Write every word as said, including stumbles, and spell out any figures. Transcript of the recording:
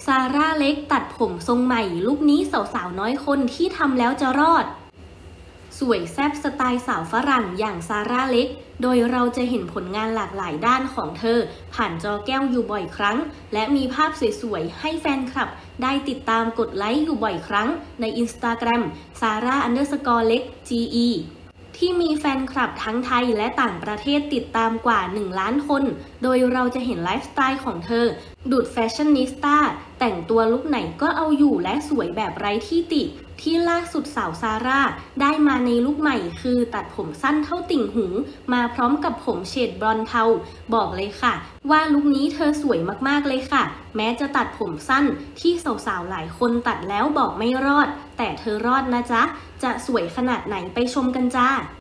ซาร่าเล็กตัดผมทรงใหม่ลุคนี้สาวๆน้อยคนที่ทำแล้วจะรอดสวยแซ่บสไตล์สาวฝรั่งอย่างซาร่าเล็กโดยเราจะเห็นผลงานหลากหลายด้านของเธอผ่านจอแก้วอยู่บ่อยครั้งและมีภาพสวยๆให้แฟนคลับได้ติดตามกดไลค์อยู่บ่อยครั้งใน อินสตาแกรม ซาร่า อันเดอร์สกอร์ เล็ก จี อี ที่มีแฟนคลับทั้งไทยและต่างประเทศติดตามกว่าหนึ่งล้านคนโดยเราจะเห็นไลฟ์สไตล์ของเธอดุจแฟชั่นนิสต้าแต่งตัวลุคไหนก็เอาอยู่และสวยแบบไร้ที่ติที่ล่าสุดสาวซาร่าได้มาในลุคใหม่คือตัดผมสั้นเท่าติ่งหูมาพร้อมกับผมเฉดบรอนซ์เทาบอกเลยค่ะว่าลุคนี้เธอสวยมากๆเลยค่ะแม้จะตัดผมสั้นที่สาวๆหลายคนตัดแล้วบอกไม่รอดแต่เธอรอดนะจ๊ะจะสวยขนาดไหนไปชมกันจ้า